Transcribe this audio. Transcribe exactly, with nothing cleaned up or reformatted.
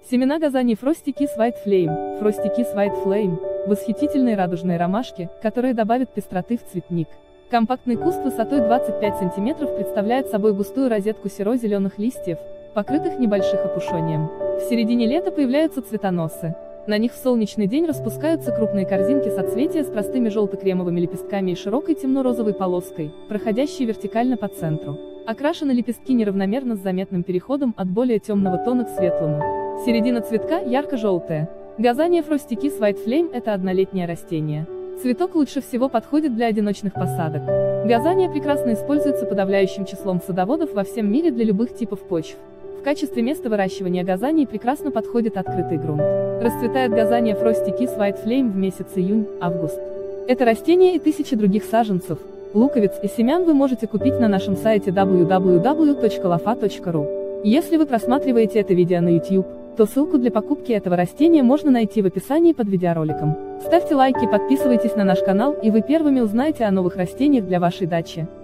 Семена газании Frosty Kiss White Flame. Frosty Kiss White Flame – восхитительные радужные ромашки, которые добавят пестроты в цветник. Компактный куст высотой двадцать пять сантиметров представляет собой густую розетку серо-зеленых листьев, покрытых небольших опушением. В середине лета появляются цветоносы. На них в солнечный день распускаются крупные корзинки соцветия с простыми желто-кремовыми лепестками и широкой темно-розовой полоской, проходящей вертикально по центру. Окрашены лепестки неравномерно с заметным переходом от более темного тона к светлому. Середина цветка ярко-желтая. Газания Frosty Kiss White Flame – это однолетнее растение. Цветок лучше всего подходит для одиночных посадок. Газания прекрасно используется подавляющим числом садоводов во всем мире для любых типов почв. В качестве места выращивания газаний прекрасно подходит открытый грунт. Расцветает газания Frosty Kiss White Flame в месяц июнь-август. Это растение и тысячи других саженцев, луковиц и семян вы можете купить на нашем сайте дабл ю дабл ю дабл ю точка лофа точка ру. Если вы просматриваете это видео на YouTube, то ссылку для покупки этого растения можно найти в описании под видеороликом. Ставьте лайки, подписывайтесь на наш канал, и вы первыми узнаете о новых растениях для вашей дачи.